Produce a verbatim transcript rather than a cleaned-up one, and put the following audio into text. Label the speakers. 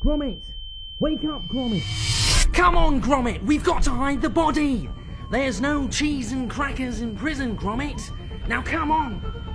Speaker 1: Gromit! Wake up, Gromit!
Speaker 2: Come on, Gromit! We've got to hide the body! There's no cheese and crackers in prison, Gromit! Now come on!